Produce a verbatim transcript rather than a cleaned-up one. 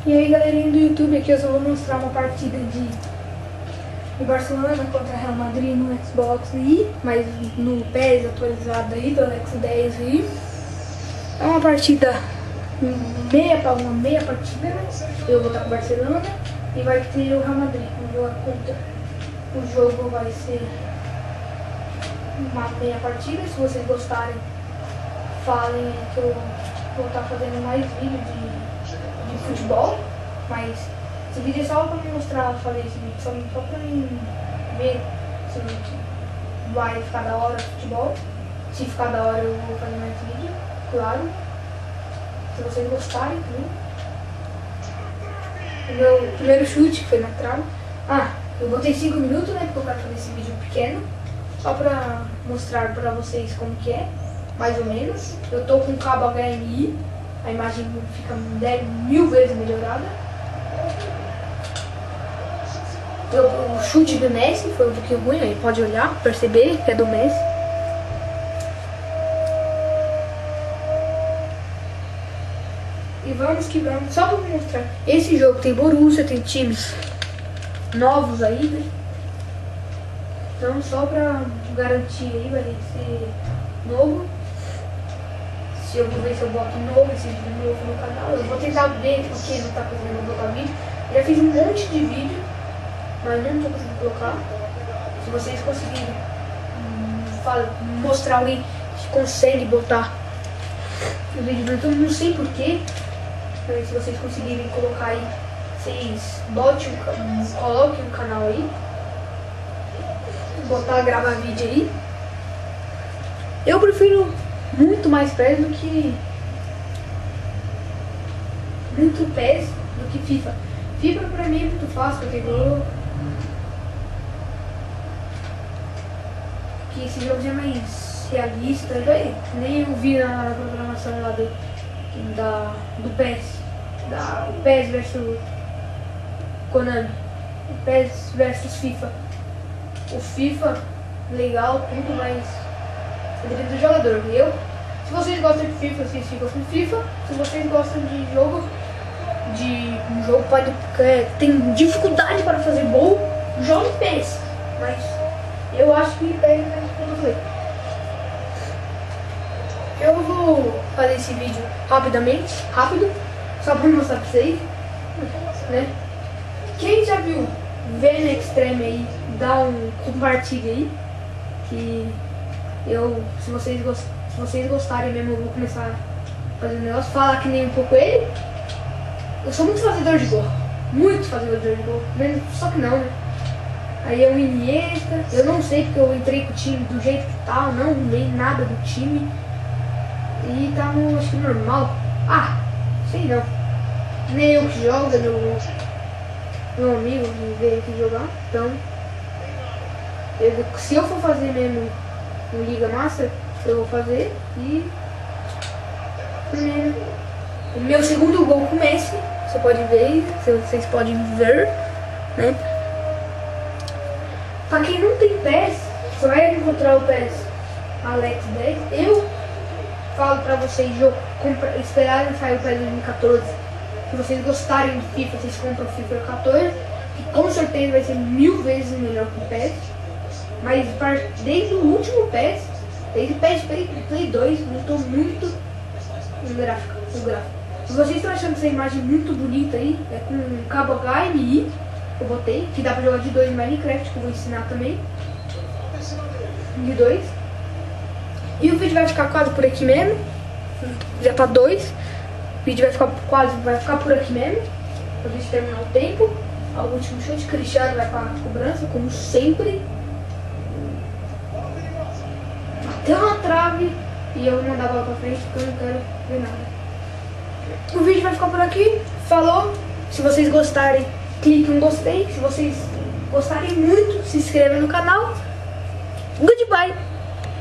E aí galerinha do YouTube, aqui eu só vou mostrar uma partida de, de Barcelona contra Real Madrid no Xbox aí, mas no P E S atualizado aí, do Alex dez aí. É uma partida meia para uma meia partida, né? Eu vou estar com o Barcelona e vai ter o Real Madrid, vamos jogar contra. O jogo vai ser uma meia partida, se vocês gostarem, falem que eu vou estar fazendo mais vídeo de de futebol, mas esse vídeo é só pra me mostrar, fazer esse vídeo, só, só pra mim ver se vai ficar da hora o futebol. Se ficar da hora eu vou fazer mais vídeo, claro, se vocês gostarem, né? O meu primeiro chute foi na trave. Ah, eu botei cinco minutos, né, porque eu quero fazer esse vídeo pequeno, só pra mostrar pra vocês como que é, mais ou menos. Eu tô com cabo H M I, a imagem fica dez mil vezes melhorada. Eu, o chute do Messi foi um pouquinho ruim, aí pode olhar, perceber que é do Messi. E vamos que vamos, só para mostrar. Esse jogo tem Borussia, tem times novos aí, né? Então só para garantir aí, vai ser novo. Se eu vou ver se eu boto novo esse vídeo novo no canal, eu vou tentar ver porque não tá conseguindo botar vídeo. Já fiz um monte de vídeo, mas não tô conseguindo colocar. Se vocês conseguirem hum, fala, mostrar alguém que consegue botar o vídeo no YouTube, não sei porquê, mas se vocês conseguirem colocar aí, vocês botem um, coloquem um canal aí, botar, gravar vídeo aí. Eu prefiro muito mais P E S do que muito P E S do que FIFA. FIFA pra mim é muito fácil, porque eu que esse jogo já é mais realista, véio. Nem eu vi na programação lá do, da, do P E S, da P E S versus Konami, o P E S versus FIFA. O FIFA legal, tudo, mas depende do jogador. Eu, se vocês gostam de FIFA, vocês ficam com FIFA. Se vocês gostam de jogo, de um jogo pode é, tem dificuldade para fazer gol, jogue P E S. Mas eu acho que P E S é para você. Eu vou fazer esse vídeo rapidamente, rápido, só para mostrar para vocês, né? Quem já viu Vena Extreme aí, dá um compartilha aí, que eu, se vocês, gost, se vocês gostarem mesmo, eu vou começar a fazer um negócio, falar que nem um pouco ele. Eu sou muito fazedor de gol, muito fazedor de gol, só que não, né? Aí é o Iniesta, eu não sei porque eu entrei com o time do jeito que tá, não arrumei nada do time. E tá no, acho que normal. Ah, sei não. Nem eu que jogo, meu, meu amigo que veio aqui jogar. Então, eu, se eu for fazer mesmo no Liga Master, eu vou fazer. E primeiro, o meu segundo gol com o Messi, você pode ver, vocês podem ver, né? Pra quem não tem P E S, você vai encontrar o P E S Alex dez. Eu falo pra vocês comprar, esperarem sair o P E S dois mil e quatorze. Se vocês gostarem de FIFA, vocês compram o FIFA quatorze, que com certeza vai ser mil vezes melhor que o P E S. Mas desde o último P E S, desde o P E S Play, Play dois, mudou muito o gráfico, o gráfico. Se vocês estão achando essa imagem muito bonita aí, é com um cabo H M I que eu botei, que dá pra jogar de dois em Minecraft, que eu vou ensinar também. De dois. E o vídeo vai ficar quase por aqui mesmo. Já tá dois. O vídeo vai ficar quase, vai ficar por aqui mesmo. Pra gente terminar o tempo. O último chute, Cristiano vai pra cobrança, como sempre. Bateu na trave e eu vou mandar a bola pra frente porque eu não quero ver nada. O vídeo vai ficar por aqui. Falou. Se vocês gostarem, clique em gostei. Se vocês gostarem muito, se inscreva no canal. Goodbye.